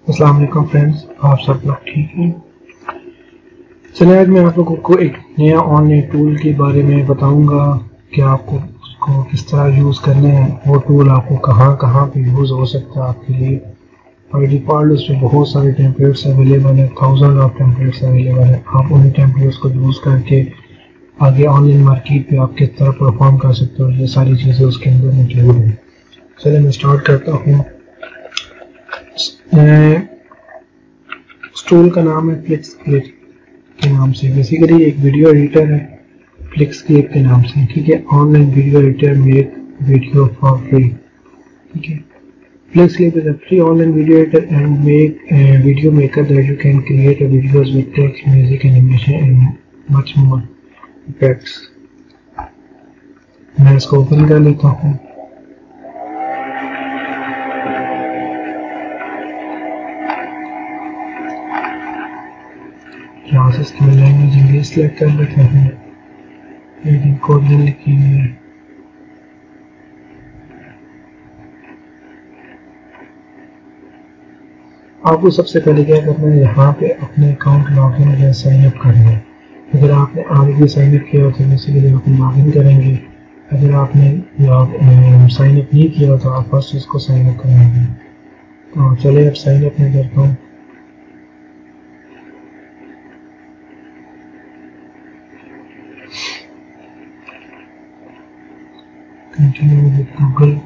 अस्सलाम वालेकुम फ्रेंड्स, आप सब लोग ठीक हैं। चलिए आज मैं आप लोगों को एक नया ऑनलाइन टूल के बारे में बताऊंगा कि आपको उसको किस तरह यूज़ करना है। वो टूल आपको कहाँ कहाँ पे यूज़ हो सकता है आपके लिए। बाई डिफ़ॉल्ट उसमें बहुत सारे टेम्पलेट्स अवेलेबल हैं, थाउजेंड ऑफ टेम्पलेट्स अवेलेबल हैं। आप उन्हीं टेम्पलेट्स को यूज़ करके आगे ऑनलाइन मार्केट पे आप किस तरह परफॉर्म कर सकते हो, ये सारी चीज़ें उसके अंदर इंक्लूड हैं। चलिए मैं स्टार्ट करता हूँ। इस टूल का नाम है फ्लिक्सक्लिप के नाम से। बेसिकली एक वीडियो एडिटर है फ्लिक्सक्लिप के नाम से, ठीक है। Online video editor make video for free, ठीक है। FlexClip is a free online video editor and make video maker that you can create videos with text, music, animation and much more effects. मैं इसको open कर लेता हूँ। यहाँ से इसकी लैंग्वेज इंग्लिश सेलेक्ट कर लेते हैं। रीडिंग कोरियन लिखी हुई है। आपको सबसे पहले क्या करना है, यहाँ पे अपने अकाउंट लॉगिन या साइन अप करना है। अगर आपने आगे साइन अप किया हो तो बेसिकली आप लॉगिन करेंगे। अगर आपने साइन अप नहीं किया तो आप फर्स्ट इसको साइन अप कराएंगे। तो चलिए अब साइन अप मैं करता हूँ। Continue with Google.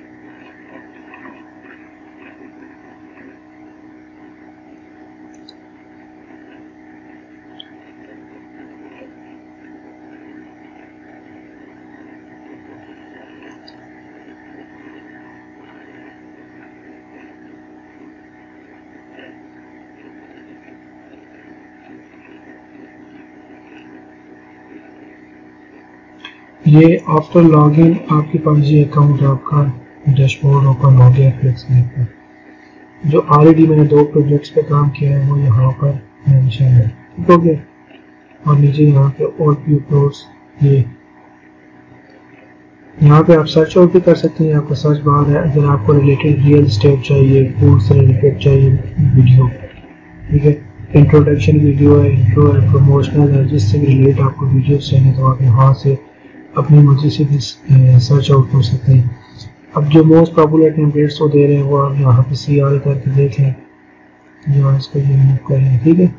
ये आफ्टर लॉगिन आपके पास ये अकाउंट आपका डैशबोर्ड ओपन हो गया फ्लिक्सक्लिप पर। जो ऑलरेडी मैंने 2 प्रोजेक्ट्स पे काम किया है वो यहाँ पर मेंशन है, ठीक हो गया। और नीचे यहाँ पे और व्यू प्लॉट्स, ये यहाँ पे आप सर्च आउट भी कर सकते हैं। आपका सर्च बार है। अगर आपको रिलेटेड रियल एस्टेट चाहिए, फूड से रिलेटेड चाहिए वीडियो, ठीक है, इंट्रोडक्शन वीडियो है, इंट्रो है, प्रमोशनल है, जिससे भी रिलेटेड आपको वीडियो चाहिए तो आप यहाँ से अपनी मर्जी से भी सर्च आउट कर सकते हैं। अब जो मोस्ट पॉपुलर टेम्पलेट्स वो दे रहे हैं वो आप यहाँ पे CR करके देख लें। यहाँ इसको ये मूव करें, ठीक है।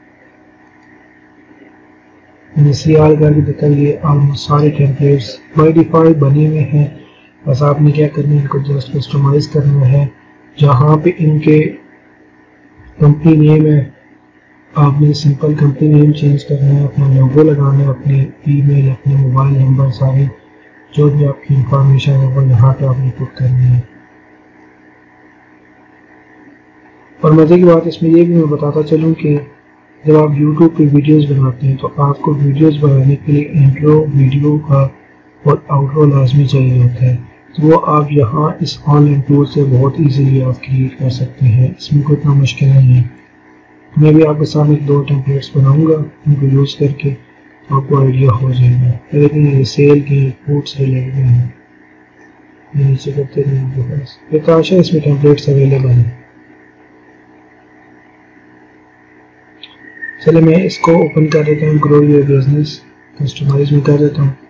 मैंने CR करके देखा, ये ऑलमोस्ट सारे टेम्पलेट्स बाई डिफॉल्ट बने हुए हैं। बस आपने क्या करना है, इनको जस्ट कस्टमाइज करना है। जहाँ पे इनके कंपनी नेम है आपने सिंपल कंपनी नेम चेंज करना है, अपना लोगो लगाना है, अपनी ईमेल, अपने मोबाइल नंबर, सारी जो भी आपकी इंफॉर्मेशन है वो यहाँ पे आपने पुट करनी है। और मज़े की बात इसमें ये भी मैं बताता चलूँ कि जब आप YouTube पे वीडियोस बनाते हैं तो आपको वीडियोस बनाने के लिए इंट्रो वीडियो का और आउट्रो लाजमी चाहिए होता है। तो वो आप यहाँ इस ऑनलाइन टूल से बहुत इजीली आप क्रिएट कर सकते हैं। इसमें कोई इतना मुश्किल नहीं है। मैं भी आपके सामने 2 टेम्पलेट्स बनाऊंगा, उनको यूज़ करके आपको आइडिया हो जाएगा। लेकिन ये सेल के फूड से रिलेटेड है, ये नीचे करते हैं आपके पास प्रकाश है, इसमें टेम्पलेट्स अवेलेबल है। चलिए मैं इसको ओपन कर देता हूँ, ग्रो योर बिजनेस, कस्टमाइज में कर देता हूँ।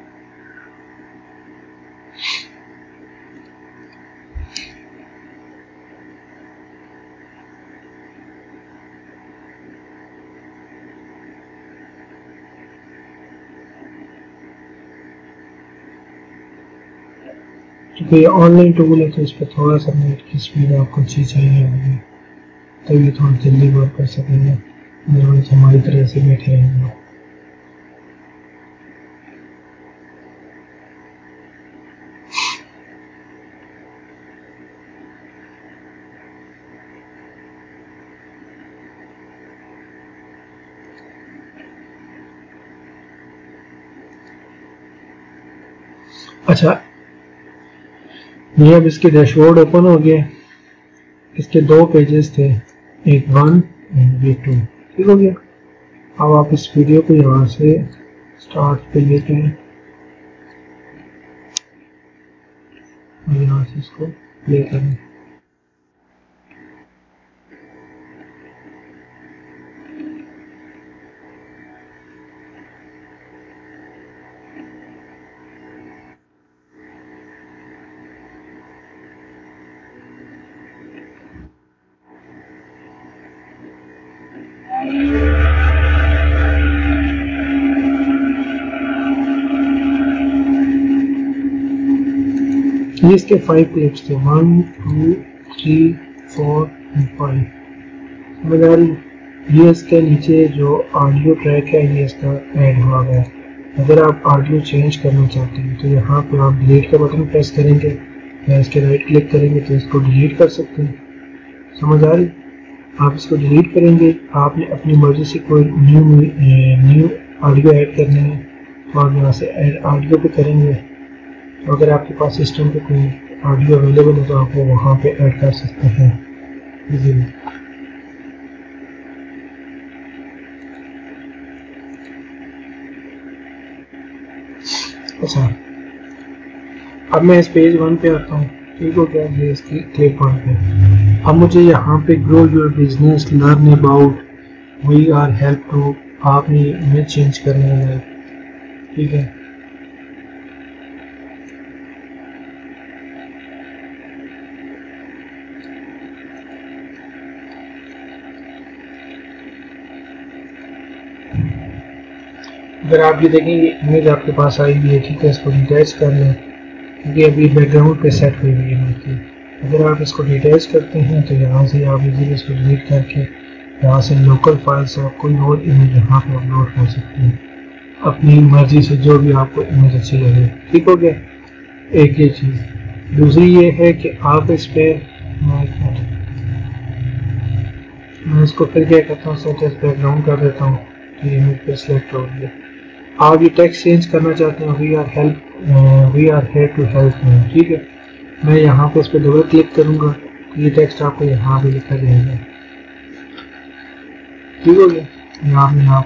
क्योंकि ये ऑनलाइन टूल है तो इस पर थोड़ा सा नेट की स्पीड आपको अच्छी चाहिए होगी, तभी थोड़ा जल्दी वर्क कर सकेंगे। अदरवाइज हमारी तरह से बैठे रहेंगे। अच्छा, ये अब इसके डैशबोर्ड ओपन हो गया। इसके 2 पेजेस थे, एक 1 एंड V2, ठीक हो गया। अब आप इस वीडियो को यहाँ से स्टार्ट पे लेते हैं और यहाँ से इसको प्ले करें। ये इसके 5 क्लिप्स थे, 1 2 3 4 and 5। समझ आ रही? ये इसके नीचे जो ऑडियो ट्रैक है ये इसका ऐड हुआ गया है। अगर आप ऑडियो चेंज करना चाहते हैं तो यहाँ पे आप डिलीट का बटन प्रेस करेंगे या इसके राइट क्लिक करेंगे तो इसको डिलीट कर सकते हैं। समझ आ रही? आप इसको डिलीट करेंगे, आपने अपनी मर्जी से कोई न्यू ऑडियो ऐड करना है तो आप यहाँ से ऐड ऑडियो पे करेंगे। तो अगर आपके पास सिस्टम पे कोई ऑडियो अवेलेबल है तो आप वो वहाँ पे ऐड कर सकते हैं इजीली। अच्छा, अब मैं इस पेज 1 पे आता हूँ। ठीक हो गया, ये इसकी क्लिप 1 पे। अब मुझे यहाँ पे grow your business, learn about, we are help to, आपने इमेज चेंज करनी है। ठीक है, अगर आप ये देखेंगे इमेज आपके पास आई हुई है। ठीक है, इसको डिटैच कर लें क्योंकि अभी बैकग्राउंड पे सेट हुई हुई है इमेज की। अगर आप इसको डिटैच करते हैं तो यहाँ से आप इजीली इसको डिलीट करके यहाँ से लोकल फाइल से आप कोई और इमेज यहाँ पे अपलोड कर सकते हैं अपनी मर्जी से, जो भी आपको इमेज अच्छी लगे। ठीक हो गया, एक ये चीज़। दूसरी ये है कि आप इस पर मैं इसको फिर क्या करता हूँ, सेट एज बैकग्राउंड कर देता हूँ तो ये इमेज पे सिलेक्ट हो गया। आप ये टेक्स्ट चेंज करना चाहते हैं, we are here to help me. ठीक है, मैं यहाँ पे इस पर डबल क्लिक करूँगा तो ये टेक्स्ट आपको यहाँ पे लिखा जाएगा। ठीक हो गया, यहाँ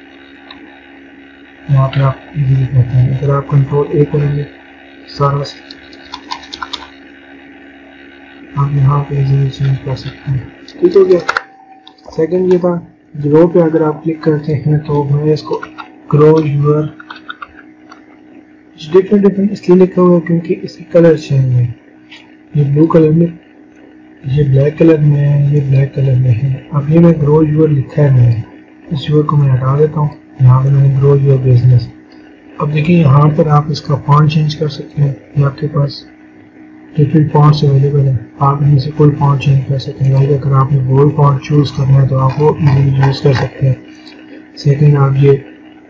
पे आप इजीली कहते हैं। अगर आप कंट्रोल A करेंगे सारा आप यहाँ पे इजीली चेंज कर सकते हैं। ठीक हो गया। सेकंड ये था ग्रो पे अगर आप क्लिक करते हैं तो मैं इसको ग्रो यूर डिफरेंट इसलिए लिखा हुआ है क्योंकि इसकी कलर चेंज है। ये ब्लू कलर में, ये ब्लैक कलर में है, ये ब्लैक कलर में है। अब ये मैं ग्रो यूर लिखा है, मैंने इस यूर को मैं हटा देता हूँ। यहाँ पे मैंने ग्रो यूर बिजनेस। अब देखिए यहाँ पर आप इसका फॉन्ट चेंज कर सकते हैं। ये आपके पास डिफरेंट फॉन्ट्स अवेलेबल है, आप इनमें से कोई फॉन्ट चेंज कर सकते हैं। लाइक अगर आपने बोल्ड फॉन्ट चूज़ करना है तो आप वो इजीली यूज़ कर सकते हैं। सेकंड, आप ये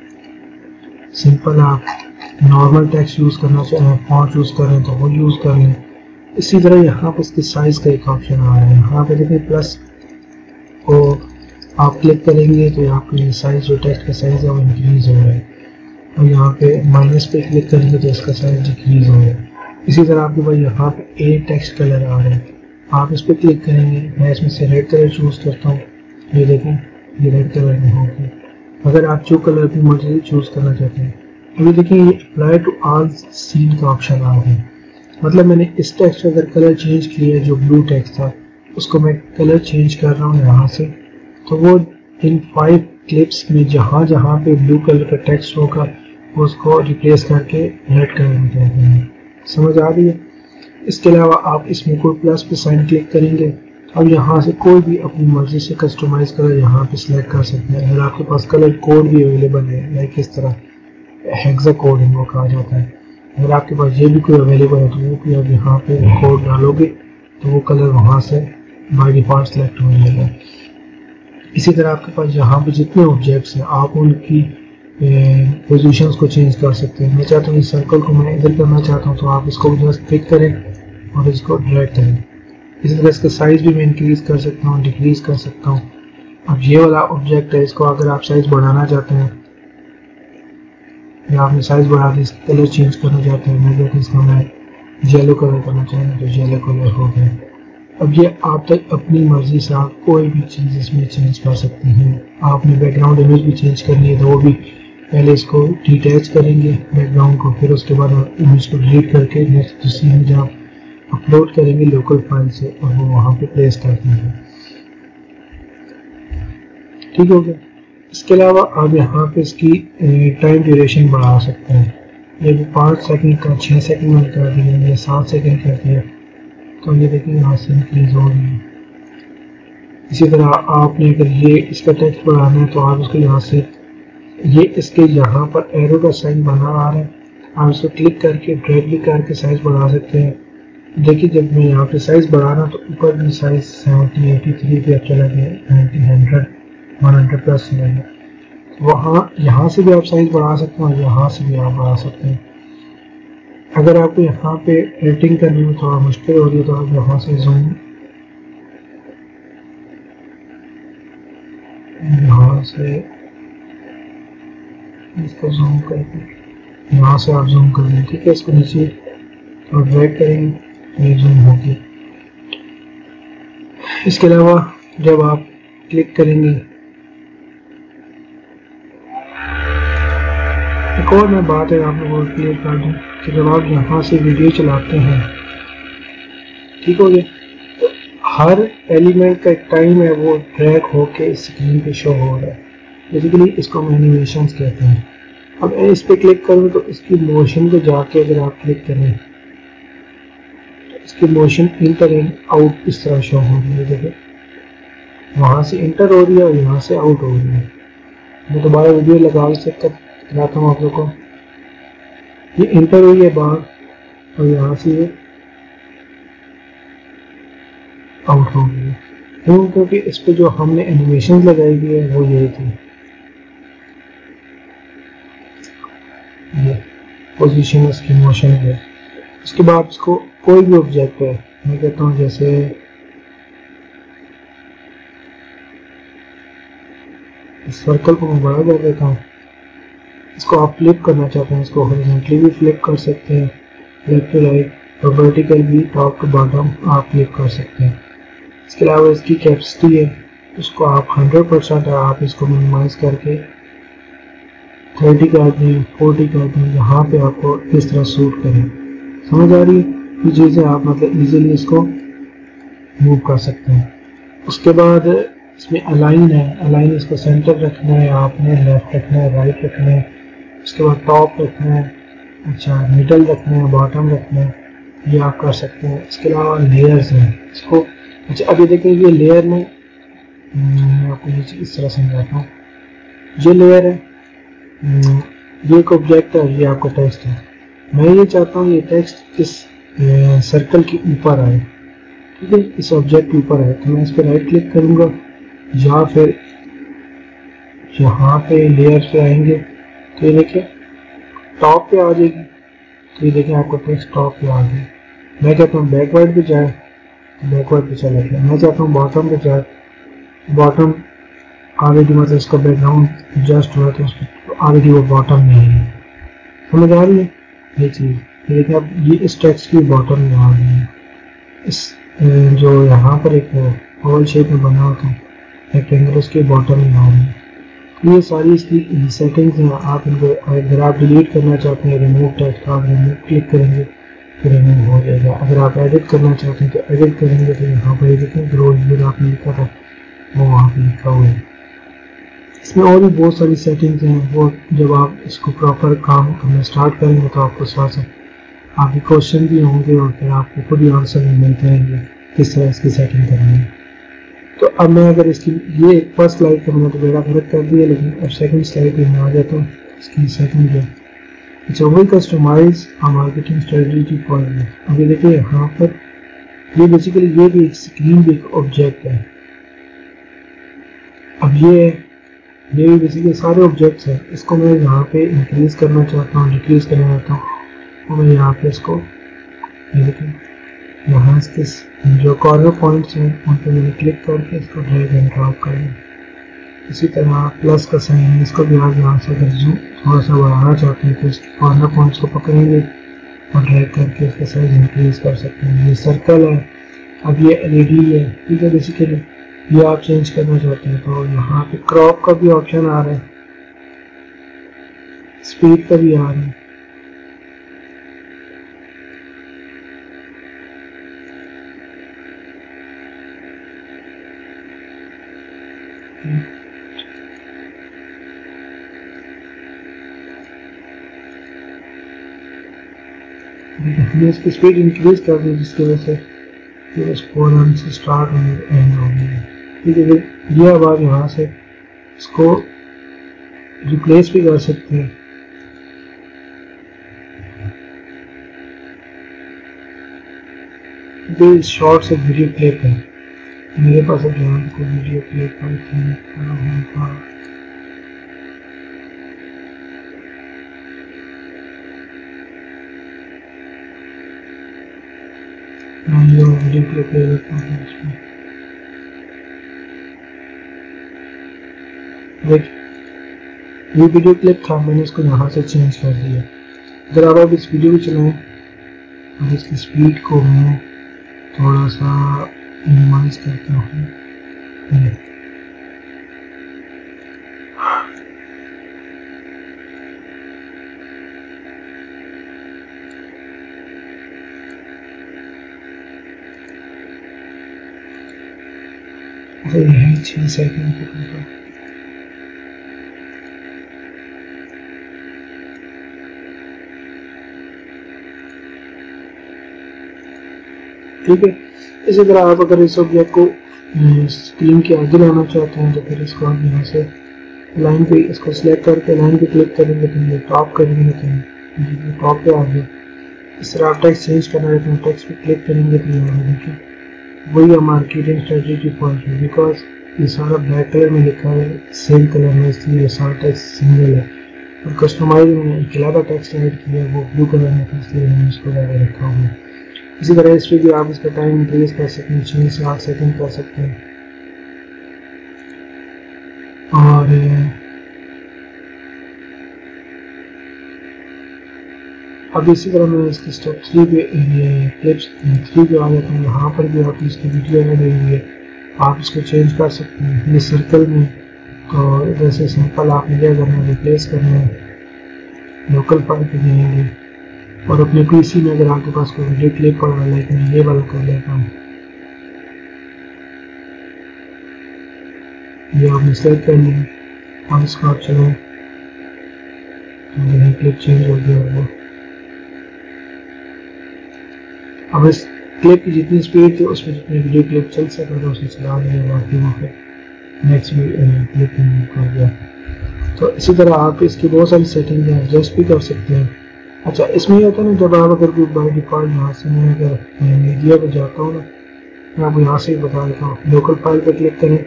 सिंपल आप नॉर्मल टेक्स्ट यूज़ करना चाहें, फॉन्ट चूज़ करें तो वो यूज़ कर लें। इसी तरह यहाँ पर इसकी साइज़ का एक ऑप्शन आ रहा है। यहाँ पे देखिए प्लस को आप क्लिक करेंगे तो आपकी साइज़ जो टेक्स्ट का साइज़ है वो इंक्रीज़ हो रहा है, और यहाँ पे माइनस पे क्लिक करेंगे तो इसका साइज़ डिक्रीज़ हो रहा है। इसी तरह आपके पास यहाँ पे ए टेक्स्ट कलर आ रहा है, आप इस पर क्लिक करेंगे। मैं इसमें से रेड कलर चूज़ करता हूँ, ये देखें ये रेड कलर में हो गया। अगर आप जो कलर की मर्जी चूज़ करना चाहते हैं, अभी देखिए ये अप्लाई टू ऑल सीन का ऑप्शन आ गया। मतलब मैंने इस टेक्स्ट का अगर कलर चेंज किया है, जो ब्लू टेक्स्ट था उसको मैं कलर चेंज कर रहा हूँ यहाँ से, तो वो इन 5 क्लिप्स में जहाँ जहाँ पे ब्लू कलर का टेक्स्ट होगा उसको रिप्लेस करके रेड कलर में कर देंगे। समझ आ रही है? इसके अलावा आप इसमें कोई प्लस पे साइन क्लिक करेंगे, अब यहाँ से कोई भी अपनी मर्जी से कस्टमाइज कलर यहाँ पे सिलेक्ट कर सकते हैं। अगर आपके पास कलर कोड भी अवेलेबल है, लाइक इस तरह हेक्सा कोड इनको कहा जाता है, अगर आपके पास ये भी कोई अवेलेबल है तो वो भी आप यहाँ पे कोड डालोगे तो वो कलर वहाँ से बाय डिफॉल्ट सिलेक्ट हो जाएगा। इसी तरह आपके पास यहाँ पे जितने ऑब्जेक्ट्स हैं आप उनकी पोजीशंस को चेंज कर सकते हैं। मैं चाहता हूँ इस सर्कल को मैं इधर करना चाहता हूँ तो आप इसको जस्ट क्लिक करें और इसको ड्रैग करें। इसी तरह इसका साइज भी मैं इंक्रीज कर सकता हूँ, डिक्रीज कर सकता हूँ। अब ये वाला ऑब्जेक्ट है, इसको अगर आप साइज बढ़ाना चाहते हैं या आपने साइज बढ़ा दी, कलर चेंज करना चाहते हैं, मैं इसका मैं येलो कलर करना चाहूँ तो येलो कलर हो गया। अब ये आप तक अपनी मर्जी से आप कोई भी चीज़ इसमें चेंज कर सकते हैं। आपने बैकग्राउंड इमेज भी चेंज करनी है तो वो भी पहले इसको डिटैच करेंगे बैकग्राउंड को, फिर उसके बाद आप इमेज को डिलीट करके नेक्स्ट दूसरी इमेज आप अपलोड करेंगे लोकल फाइल से और वो वहाँ पे प्लेस कर देंगे। ठीक हो गया। इसके अलावा आप यहाँ पे इसकी टाइम ड्यूरेशन बढ़ा सकते हैं। ये भी 5 सेकंड का 6 सेकंड में कर दिया, या 7 सेकंड कर दिया, तो ये देखिए यहाँ से इंक्रीज हो गई। इसी तरह आपने अगर ये इसका टेक्स्ट बढ़ाना है तो आप इसको यहाँ से ये इसके यहाँ पर एरो का साइन बना आ रहा है, आप इसको क्लिक करके ड्रैग भी करके साइज बढ़ा सकते हैं। देखिए जब मैं यहाँ पे साइज बढ़ाना तो ऊपर भी साइज 70, 83 पे चला गया, 90, 100 प्लस चला गया। वहाँ यहाँ से भी आप साइज बढ़ा सकते हैं और यहाँ से भी आप बढ़ा सकते हैं। अगर आपको यहाँ पे एडिटिंग करने में थोड़ा मुश्किल हो रही है तो आप यहाँ से जूम, यहाँ से इसको जूम करके यहाँ से आप जूम कर लें, ठीक है। इसको नीचे तो ड्रैग करेंगे, ये जूम होगी। इसके अलावा जब आप क्लिक करेंगे, एक और मैं बात है आप लोगों को क्लियर कर दूँ कि जब आप यहाँ से वीडियो चलाते हैं, ठीक हो गया, तो हर एलिमेंट का एक टाइम है वो ड्रैग होके स्क्रीन पे शो हो रहा है। बेसिकली इसको हम एनिमेशंस कहते हैं। अब इस पे क्लिक करूँ तो इसकी मोशन पे जाके अगर आप क्लिक करें तो इसकी मोशन इंटर एंड आउट इस तरह शो हो रही है। देखिए वहाँ से इंटर हो रही है और यहाँ से आउट हो रही है। मैं दोबारा वीडियो लगा के चेक कराता हूँ आप लोग को। ये इंटर हुई है बाहर और यहाँ से ये आउट हो गई है। क्यों? क्योंकि इस पे जो हमने एनिमेशन लगाई हुई है वो यही थी, ये पोजीशन इसकी मोशन है। उसके बाद इसको कोई भी ऑब्जेक्ट है, मैं कहता हूँ जैसे इस सर्कल को मैं बड़ा कर देता हूँ। इसको आप फ्लिप करना चाहते हैं, इसको हॉरिजॉन्टली भी फ्लिप कर सकते हैं, लेफ्ट टू राइट, और वर्टिकल भी टॉप टू बॉटम आप फ्लिप कर सकते हैं। इसके अलावा इसकी कैपेसिटी है, उसको आप 100% है, आप इसको मिनिमाइज करके 30 कर दें, 40 कर दें, यहाँ पे आपको इस तरह सूट करें। समझ आ रही है? ये चीज़ें आप मतलब इजीली इसको मूव कर सकते हैं। उसके बाद इसमें अलाइन है, अलाइन इसको सेंटर रखना है आपने, लेफ्ट रखना है, राइट रखना है। उसके बाद टॉप रखना है, अच्छा मिडल रखना है, बॉटम रखना है, ये आप कर सकते हैं। इसके अलावा लेयर्स हैं, इसको अच्छा अभी देखिए ये लेयर में मैं आपको ये इस तरह समझाता हूँ। ये लेयर है, ये एक ऑब्जेक्ट है, ये आपका टेक्स्ट है। मैं ये चाहता हूँ ये टेक्स्ट इस सर्कल के ऊपर आए, ठीक है, इस ऑब्जेक्ट के ऊपर आए। तो मैं इस पर राइट क्लिक करूँगा या फिर यहाँ पे लेयर पे आएंगे तो ये देखिए टॉप पे आ जाएगी। तो ये देखिए आपका टेक्स्ट टॉप पे आ गया। मैं कहता हूँ बैकवर्ड पे जाए तो बैकवर्ड पे चला गया। मैं चाहता हूँ बॉटम पे जाए, बॉटम ऑलरेडी मतलब इसका बैकग्राउंड जस्ट हुआ तो ऑलरेडी वो बॉटम में है। समझ आ रही है ये चीज़? देखिए अब ये इस टेक्स्ट की बॉटम में आ गई है। इस जो यहाँ पर एक ओवल शेप में बना होता है रेक्टेंगल, उसके बॉटम में आ रही है। ये सारी इसकी सेटिंग्स हैं। आप इनको अगर आप डिलीट करना चाहते हैं, रिमूव टेक्स्ट, आप रिमूव क्लिक करेंगे तो रिमूव हो जाएगा। अगर आप एडिट करना चाहते हैं तो एडिट करेंगे तो यहाँ पर देखें ग्रो यूजर आपने लिखा था वो वहाँ पर लिखा हुआ है। इसमें और भी बहुत सारी सेटिंग्स हैं, वो जब आप इसको प्रॉपर काम करना स्टार्ट करेंगे तो आपको साथ साथ आपके क्वेश्चन भी होंगे और फिर आपको खुद ही आंसर मिलते रहेंगे किस तरह इसकी सेटिंग करनी है। तो अब मैं अगर इसकी ये फर्स्ट स्लाइड का मैंने तो बेड़ा गलत कर दिया, लेकिन अब सेकंड स्लाइड पे मैं आ जाता हूँ। इसकी सेटिंग जो अच्छा वही customise marketing strategy for you. अभी देखिए यहाँ पर ये बेसिकली ये भी एक स्क्रीन भी एक ऑब्जेक्ट है। अब ये भी बेसिकली सारे ऑब्जेक्ट्स हैं। इसको मैं यहाँ पे इंक्रीज करना चाहता हूँ, डिक्रीज करना चाहता हूँ, तो मैं यहाँ पे इसको ये देखिए यहाँ इसके जो कॉर्नर पॉइंट्स हैं उन पर मैंने क्लिक करके इसको ड्रैग एंड ड्रॉप करेंगे। इसी तरह प्लस का साइन है, इसको भी आप यहाँ से अगर जूम थोड़ा सा बढ़ाना चाहते हैं तो इसके कॉर्नर पॉइंट्स को पकड़ेंगे और ड्रैग करके इसका साइज इंक्रीज कर सकते हैं। ये सर्कल है, अब ये LED है, ठीक है। बेसिकली ये आप चेंज करना चाहते हैं तो यहाँ पे क्रॉप का भी ऑप्शन आ रहा है, स्पीड का भी आ रहा है। हमने इसकी स्पीड इंक्रीज कर दी जिसकी वजह से ये फौरन से स्टार्ट एंड हो गई है। ठीक है। ये अब आप यहाँ से इसको रिप्लेस भी कर सकते हैं। इस शॉर्ट से वीडियो क्लिप है मेरे पास, अब यहाँ पे वीडियो क्लिप वीडियो क्लिप ले लेता हूँ इसमें। ये वीडियो क्लिप था, मैंने इसको यहाँ से चेंज कर दिया। अगर आप अब इस वीडियो को चलाएं और इसकी स्पीड को मैं थोड़ा सा मिनिमाइज करता हूँ, यही 6 सेकंड का। ठीक है। इसी तरह आप अगर इस ऑब्जेक्ट को स्क्रीन के आगे लाना चाहते हैं तो फिर इसको आप यहाँ से लाइन पे इसको सिलेक्ट करके लाइन पे क्लिक करेंगे तो ये टॉप करेंगे तो टॉप पे आ गया। इस तरह आप टेक्स्ट चेंज करना है तो टेक्स्ट पे क्लिक करेंगे तो यहाँ देखिए वही मार्केटिंग स्ट्रेटेजी पॉइंट है, बिकॉज ये सारा ब्लैक कलर में लिखा है, सेम कलर में, इसलिए सारा टेक्स्ट सिंगल है। और कस्टमाइज में एक अलग टेक्स्ट ऐड किया वो ब्लू कलर में था, इसलिए मैंने इसको ज़्यादा रखा हुआ है। इसी तरह इस वीडियो आप इसका टाइम इंक्रीज कर सकते हैं, 6 से 8 सेकंड कर सकते हैं। और अब इसी तरह मैं इसकी स्टेप 3 पे क्लिप्स 3 पे आ जाता हूँ। यहाँ पर भी आपकी इसकी वीडियो ऐड हुई है, आप इसको चेंज कर सकते हैं। ये सर्कल में तो इधर से सिंपल आपने क्या करना है, रिप्लेस करना है, लोकल फाइल पे जाएंगे और अपने पीसी में अगर आपके पास कोई वीडियो क्लिप पड़ रहा है, लेकिन ये वाला कर लेता हूँ, ये आपने सेलेक्ट कर लिया और इसको आप चलाएं तो क्लिप चेंज हो गया वो। अब इस क्लिप की जितनी स्पीड थी उसमें जितनी वीडियो क्लिप चल सका था उसे चला लिया, बाकी वहाँ पे नेक्स्ट क्लिप कर दिया। तो इसी तरह आप इसकी बहुत सारी सेटिंग एडजस्ट भी कर सकते हैं। अच्छा, इसमें ये होता है ना, जब आप अगर कोई बाय डिफॉल्ट यहाँ से मैं अगर मीडिया पे जाता हूँ ना, मैं आपको यहाँ से ही बता देता हूँ, लोकल फाइल पे क्लिक करें।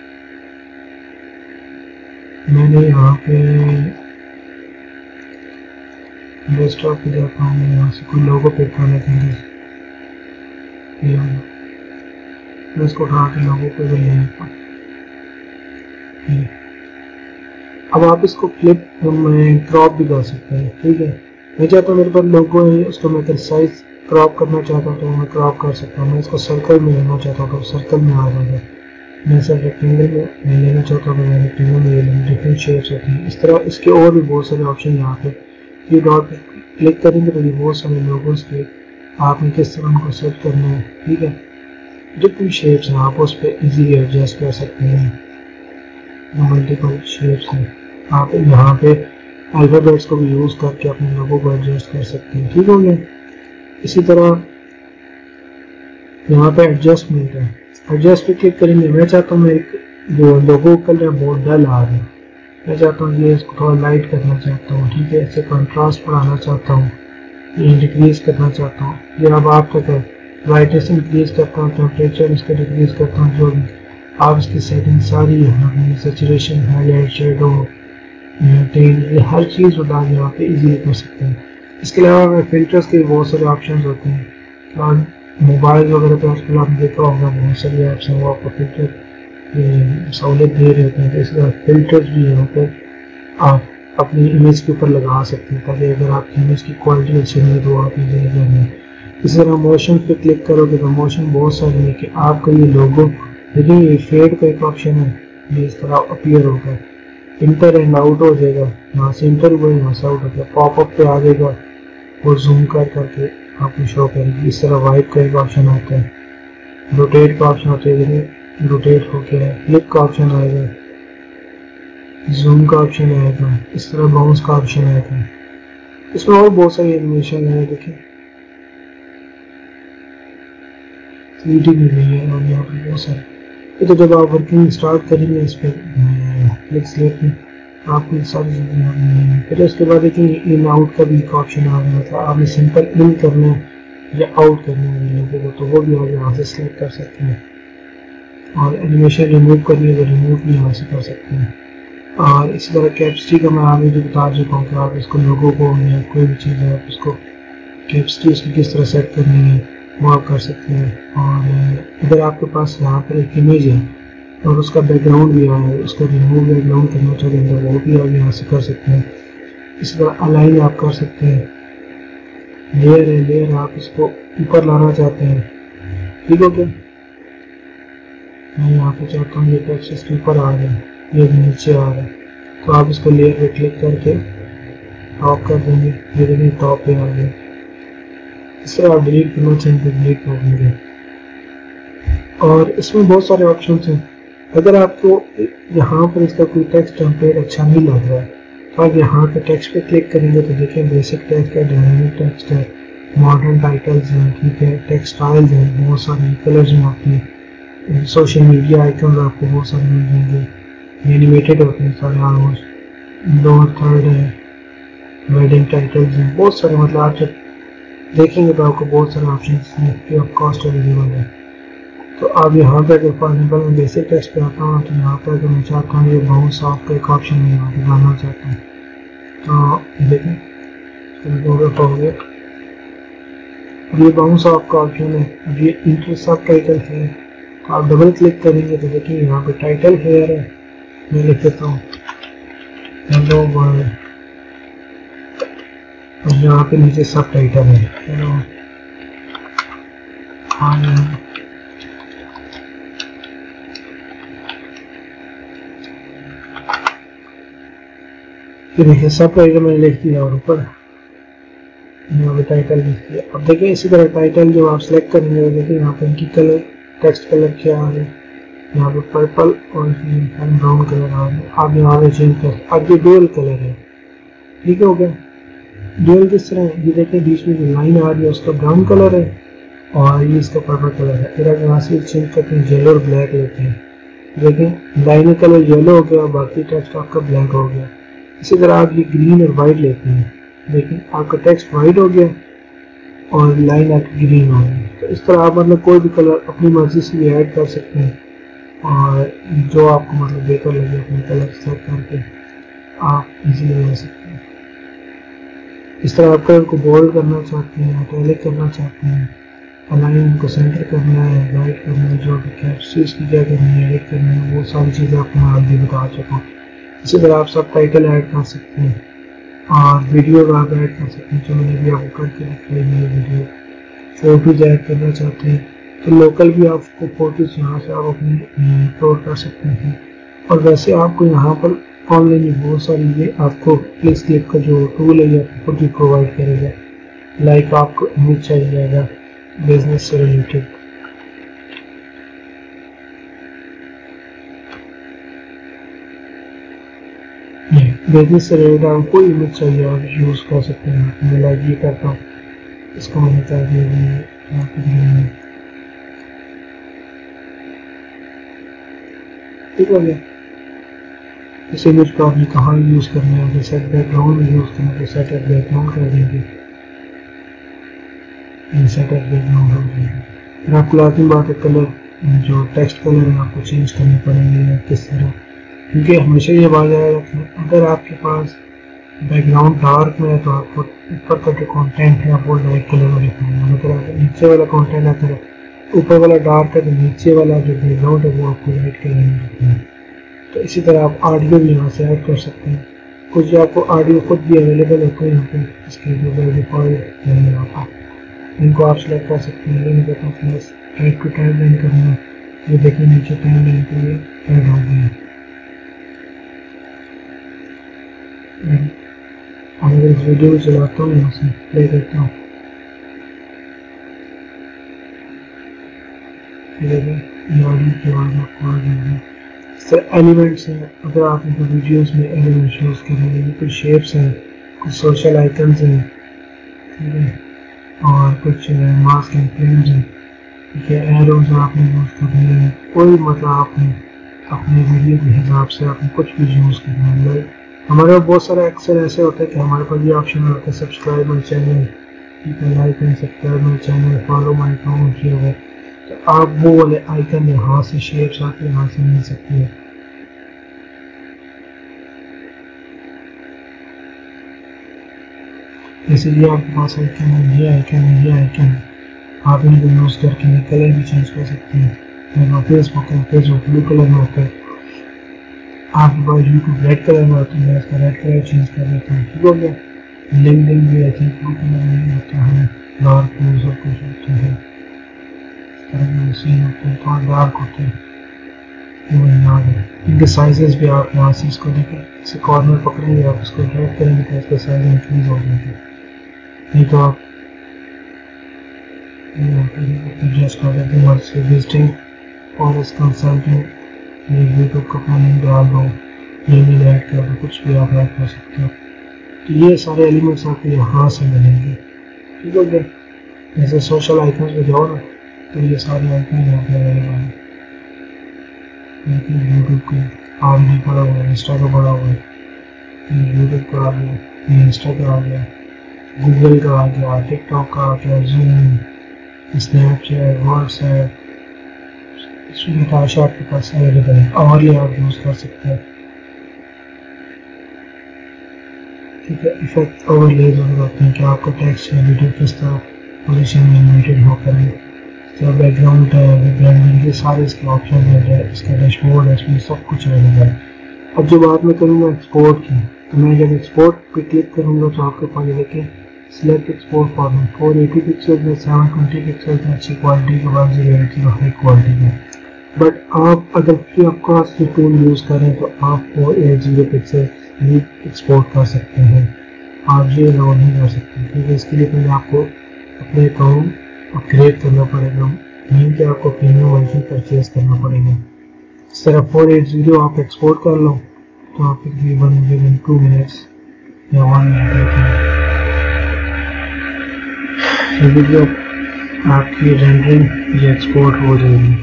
मैंने यहाँ पे डेस्कटॉप पे जाता हूँ, मैं यहाँ से कोई लोगो पिक करने के लिए मैं इसको उठा के लोगों को भी ले लेता हूँ। अब आप इसको फ्लिप में क्रॉप भी कर सकते हैं। ठीक है, मैं चाहता हूँ मेरे पास लोगो है, उसको मैं अगर साइज क्रॉप करना चाहता हूँ तो मैं क्रॉप कर सकता हूँ। मैं इसको सर्कल में लेना चाहता हूँ तो सर्कल में आ जाएगा। मैं सिर्फ रेक्टेंगल में लेना चाहता हूँ तो मैं रेक्टेंगल में ले लूँगा। डिफरेंट शेप्स होती हैं इस तरह। इसके और भी बहुत सारे ऑप्शन यहाँ पे, ये डॉट पे क्लिक करेंगे तो ये बहुत सारे लोगोस के आपने किस तरह उनको सेट करना है। ठीक है, डिफरेंट शेप्स हैं, आप उस पर ईजीली एडजस्ट कर सकते हैं। मल्टीपल शेप्स हैं, आप यहाँ पे अल्फ़ाबेट्स को भी यूज़ करके अपने लोगों को एडजस्ट कर सकते हैं। ठीक हो गया। इसी तरह यहाँ पे एडजस्टमेंट है, एडजस्ट पे क्लिक करेंगे। मैं चाहता हूँ मैं एक जो लोगो कलर बहुत डल आ रहा है, मैं चाहता हूँ ये इसको थोड़ा लाइट करना चाहता हूँ। ठीक है, इससे कंट्रास्ट बढ़ाना चाहता हूँ, ये डिक्रीज करना चाहता हूँ। ये अब आप तक है, ब्राइटनेस इंक्रीज करता हूँ, टेम्परेचर इसका डिक्रीज करता हूँ, जो भी आप इसकी सेटिंग सारी है, सैचुरेशन, हाईलाइट, शेडो, टेन, ये हर चीज़ बता के यहाँ पे इजीली कर सकते हैं। इसके अलावा फिल्टर्स के बहुत सारे ऑप्शन होते हैं और मोबाइल वगैरह पर आजकल आपने देखा होगा बहुत सारी ऐप्स हैं वो आपको फिल्टर सहूलियत दे रहे होते हैं। तो इस तरह फिल्टर्स भी यहाँ पर आप अपनी इमेज के ऊपर लगा सकते हैं ताकि अगर आपकी इमेज की क्वालिटी अच्छी नहीं तो आप इजीली करना। इसी तरह मोशन पे क्लिक करोगे तो मोशन बहुत सारी है कि आपका ये लोगो, लेकिन ये फेड का एक ऑप्शन है, ये इस तरह अपीयर होगा, इंटर एंड आउट हो जाएगा, यहाँ से इंटर हुआ यहाँ से आउट हो गया, पॉपअप पे आ जाएगा और जूम कर करके आपको शो करेगी। इस तरह वाइप का एक ऑप्शन आता है, रोटेट का ऑप्शन होता है, रोटेट हो गया, फ्लिप का ऑप्शन आएगा, जूम का ऑप्शन आएगा, इस तरह बाउंस का ऑप्शन आएगा। इसमें और बहुत सारी एनिमेशन है, देखिए 3D भी नहीं है और यहाँ पर बहुत सारे तो जब आप वर्किंग स्टार्ट करेंगे इस पर क्लिक स्लेट में आपको सारी चीज़ें, फिर उसके बाद देखेंगे इन आउट का भी एक ऑप्शन आ गया, मतलब आपने सिंपल इन करना है या आउट करना है लोगों को, तो वो भी आप यहाँ से सिलेक्ट कर सकते हैं। और एनिमेशन रिमूव करनी है तो रिमूव भी यहाँ से कर सकते हैं। और इसी तरह कैपेसिटी का मैं आगे जो बता चुका हूँ कि आप इसको लोगों को या कोई भी चीज़ है आप उसको कैपेसिटी उसकी किस तरह सेट करनी है वो आप कर सकते हैं। और अगर आपके पास यहाँ पर एक इमेज है और उसका बैकग्राउंड भी है, उसका रिमूव बैकग्राउंड करना चाहते हैं तो वो भी आप यहाँ से कर सकते हैं। इसी तरह अलाइन आप कर सकते हैं। लेयर है, लेयर आप इसको ऊपर लाना चाहते हैं, ठीक हो गया। मैं यहाँ पे चाहता हूँ ये टेक्स्ट इसके ऊपर आ जाए, ये नीचे आ रहा है, तो आप इसको लेयर पे क्लिक करके टॉप कर देंगे, ये देखिए टॉप पे आ गया। इस तरह आप डिलीट करना चाहें तो डिलीट कर देंगे। और इसमें बहुत सारे ऑप्शन हैं। अगर आपको यहाँ पर इसका कोई टेक्स्ट टेम्पलेट अच्छा नहीं लग रहा है तो आप यहाँ पे टेक्स्ट पे क्लिक करेंगे तो देखिए बेसिक टेक्स्ट है, डायनामिक टेक्स्ट है, मॉडर्न टाइटल्स हैं, ठीक है, टेक्स्ट स्टाइल्स हैं, बहुत सारे कलर्स में आती हैं, सोशल मीडिया आइकन आपको बहुत सारे मिल जाएंगे, एनिमेटेड होते हैं सारे ऑलमोस्ट, लोअर थर्ड है, वेडिंग टाइटल्स हैं, बहुत सारे, मतलब आप जब देखेंगे तो आपको बहुत सारे option free of cost available है। तो आप यहाँ पे अगर फॉर एग्जाम्पल मैं बेसिक टेक्स्ट पे आता हूँ तो यहाँ पर अगर मैं चाहता हूँ ये बाउंस ऑफ का एक ऑप्शन मैं यहाँ पे डालना चाहता हूँ, तो देखें हो गया, ये बाउंस ऑफ का ऑप्शन है। अब ये इंटर सब टाइटल है, तो आप डबल क्लिक करेंगे तो देखिए यहाँ पे टाइटल हेयर है, मैं लिख देता हूँ हेलो वर्ल्ड, और यहाँ पे नीचे सब टाइटल है हेलो ये देखिए सब टाइटल मैंने लिख दिया और ऊपर यहाँ पे टाइटल लिख दिया। अब देखिए इसी तरह टाइटल जो आप सिलेक्ट करेंगे देखिए यहाँ पे इनकी कलर टेक्स्ट कलर क्या आ रहा है, यहाँ पे पर्पल और ब्राउन कलर आ रहा है, आप यहाँ पे चेंज कर। अब ये डुअल कलर है, ठीक हो गया। डुअल किस तरह है, ये देखिए बीच में जो लाइन आ रही है उसका ब्राउन कलर है और ये इसका पर्पल कलर है। फिर आप यहाँ से चेंज करते हैं, येलो और ब्लैक लेते हैं, देखिए लाइन का कलर येलो हो गया और बाकी टेक्स्ट आपका ब्लैक हो गया। इसी तरह आप ये ग्रीन और वाइट लेते हैं, लेकिन आपका टेक्स्ट वाइट हो गया और लाइन आपकी ग्रीन हो गई। तो इस तरह आप मतलब कोई भी कलर अपनी मर्जी से भी ऐड कर सकते हैं और जो आपको मतलब बेहतर लगे अपने कलर सेट करके आप इजीली ले सकते हैं। इस तरह आप कलर को बोल्ड करना चाहते हैं, इटैलिक करना चाहते हैं, अलाइन को सेंटर करना है, राइट करना है, जो भी कैप्चर्स की क्या करनी है, एडिट करना है, वो सारी चीज़ें आपको मैं आगे बता चुका हूँ। इसी तरह आप सब टाइटल ऐड कर सकते हैं और वीडियो आप ऐड कर सकते हैं, जो मैंने भी आपको करके दिखाई है वीडियो। फोटोज ऐड करना चाहते हैं तो लोकल भी आपको फोटोज यहाँ से आप अपनी अपलोड कर सकते हैं। और वैसे आपको यहाँ पर ऑनलाइन बहुत सारी ये आपको क्लिक का जो टूल है ये आपको खुद भी प्रोवाइड करेगा। लाइक आपको इमेज चाहिएगा बिजनेस से रिलेटेड, बिजनेस से रिलेटेड आपको कोई इमेज चाहिए आप यूज़ कर सकते हैं। मैं लाइक ये करता हूँ, इसको मैंने कर दिया, ठीक हो गया। इस इमेज को आपने कहाँ यूज़ करना है, सेट बैकग्राउंड में यूज़ करना है तो सेट बैकग्राउंड कर देंगे, सेट बैकग्राउंड हो जाएगा। फिर आपको लाजमी बात है कलर जो टेक्स्ट कलर है आपको चेंज करने पड़ेंगे या किस तरह, क्योंकि हमेशा ये बात याद रखें अगर आपके पास बैकग्राउंड डार्क में है तो आपको ऊपर का जो कंटेंट है आपको लाइट कलर में रखना है। अगर नीचे वाला कंटेंट आता है ऊपर वाला डार्क है तो नीचे वाला जो बैकग्राउंड है वो आपको लाइट कलर में रखना है। तो इसी तरह आप ऑडियो भी यहाँ से ऐड कर सकते हैं। कुछ जो आपको ऑडियो खुद भी अवेलेबल होते हैं यहाँ पे, इसके जो डिफॉल्ट है यहाँ पर, इनको आप सेलेक्ट कर सकते हैं। मैंने कहता हूँ प्लस ऐड टू टाइमलाइन करना है, ये देखिए नीचे टाइमलाइन के लिए ऐड हो गया। अगर इस वीडियो को चलाता हूँ यहाँ से प्ले करता हूँ, ऑडियो की आवाज़ आपको आ जाएगी। सर एलिमेंट्स हैं, अगर आप इनको वीडियोस में एलिमेंट्स यूज़ करेंगे, कुछ शेप्स हैं, कुछ सोशल आइकन्स हैं, ठीक है, और कुछ मास्क एंड फ्रेम्स हैं, ठीक है। एरोज आपने यूज़ करनी है, कोई मतलब आपने अपने वीडियो के हिसाब से आपने कुछ भी यूज़ करना है। हमारे पास बहुत सारे अक्सर ऐसे होते हैं कि हमारे पास ये ऑप्शन होता है सब्सक्राइब माई चैनल, ठीक है, like and subscribe my channel, follow my account, ये हो। तो आप वो वाले आइकन यहाँ से शेयर चाहते हैं यहाँ से मिल सकती है। जैसे ये आपके पास आइकन है, ये आइकन है, ये आइकन है, आप इनको यूज़ करके कलर भी चेंज कर सकते हैं। मेरा फेसबुक है, फेसबुक ब्लू कलर में होता है, आपके पास यूट्यूब रेड कलर में होता है, मैं इसका रेड कलर चेंज कर देता हूँ, ठीक हो गया। लिंक्डइन भी आई थिंक ब्लू कलर में होता है, डार्क ब्लू सब कुछ होता है, इस तरह के सीन होते हैं, थोड़ा डार्क होते हैं। इनके साइजेस भी आप यहाँ से इसको देखें, इसे कॉर्नर पकड़ेंगे, आप इसको ड्रैग करेंगे तो इसका साइज इंक्रीज हो जाएगा। नहीं तो आप एडजस्ट कर देते हैं वर्ड्स विजिटिंग और इस कंसल्टिंग, यूट्यूब का प्लानिंग डाल दो, ईमेल ऐड कर दो, कुछ भी आप ऐड कर सकते हो। तो ये सारे एलिमेंट्स आपको यहाँ से मिलेंगे, ठीक हो गया। जैसे सोशल आइकन्स पे जाओ ना तो ये सारे आइकन यहाँ पे अवेलेबल हैं। यूट्यूब के ऑलरेडी पड़ा हुआ है, इंस्टा का पड़ा हुआ है, यूट्यूब का आ गया, इंस्टा का आ गया, गूगल का आ गया, टिकटॉक का आ गया, जूम, स्नैपचैट, व्हाट्सएप, इसमें आपके पास अवेलेबल है और ये आप यूज़ कर सकते हैं, ठीक है। इफेक्ट ओवरलेज वगैरह होते हैं कि आपका टेक्स्ट या वीडियो किस तरह पोजीशन में एनिमेटेड होकर है, इसका बैकग्राउंड है, ब्रांडिंग, ये सारे इसके ऑप्शन है, इसका डैशबोर्ड है, इसमें सब कुछ अवेलेबल है। अब जो बात मैं करूँगा एक्सपोर्ट की, तो मैं जब एक्सपोर्ट पे क्लिक करूँगा तो आपके पास देखें सिलेक्ट एक्सपोर्ट फॉर्मेट 480 पिक्सल में, 720 पिक्सल में अच्छी क्वालिटी के बाद 080 हाई क्वालिटी में। बट आप अगर फ्री ऑफ कॉस्ट ये टूल यूज़ करें तो आप 480 पिक्सल भी एक्सपोर्ट कर सकते हैं, आप ये अलाउ नहीं कर सकते, ठीक है। इसके लिए पहले आपको अपने अकाउंट क्रिएट करना पड़ेगा, नहीं कि आपको प्रीमियम वर्जन परचेज करना पड़ेगा। सिर्फ 480 आप एक्सपोर्ट कर लो तो आप तकरीबन विद इन 2 मिनट्स या 1 मिनट वीडियो आपकी रेंडरिंग या एक्सपोर्ट हो जाएगी।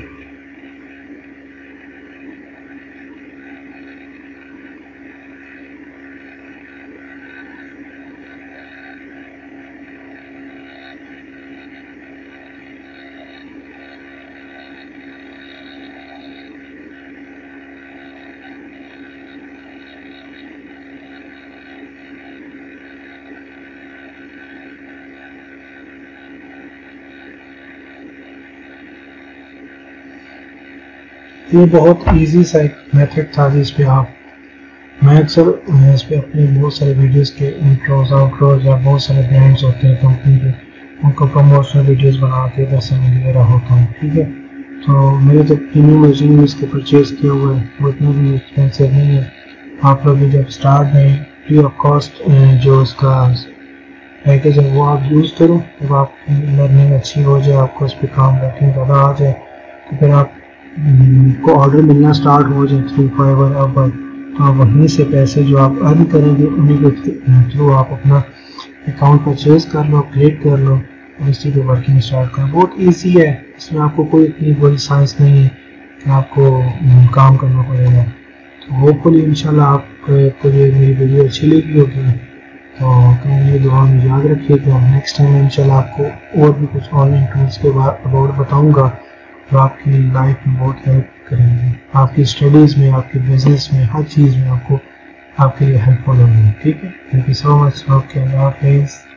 ये बहुत इजी सा एक मेथड था जिस पे मैं अक्सर इस पे अपने बहुत सारे वीडियोस के इंट्रोज आउट्रोज या बहुत सारे ब्रांड्स होते हैं कंपनी के, उनको प्रमोशनल वीडियोस बना के पैसे में दे रहा होता हूँ, ठीक है। तो मेरे तो प्रीमियम वर्जन में इसके परचेज किया हुआ है, वो इतना भी एक्सपेंसिव नहीं है। आप लोग जब स्टार्ट में फ्री ऑफ कॉस्ट जो उसका पैकेज है वो आप यूज़ करो, जब आपकी लर्निंग अच्छी हो जाए, आपको उस पर काम रखने ज़्यादा आ जाए तो फिर आप को ऑर्डर मिलना स्टार्ट हो जाए थ्रू फाइवर अब, तो आप वहीं से पैसे जो आप अर्न करेंगे उन्हीं के थ्रू आप अपना अकाउंट परचेज कर लो, क्रिएट कर लो और इसी पे वर्किंग स्टार्ट करो। बहुत इजी है, इसमें आपको कोई इतनी बड़ी साइंस नहीं है कि आपको काम करना पड़ेगा। तो होपफुली इंशाल्लाह आपको ये मेरी वीडियो अच्छी लगी होगी, तो ये दुआ में याद रखिएगा। नेक्स्ट टाइम इंशाल्लाह आपको और भी कुछ ऑनलाइन टूल्स के अबाउट बताऊँगा जो आपकी लाइफ में बहुत हेल्प करेंगे, आपकी स्टडीज़ में, आपके बिजनेस में, हर चीज़ में आपको आपके लिए हेल्पफुल होंगे, ठीक है। Thank you so much. Okay, अल्लाह हाफिज़।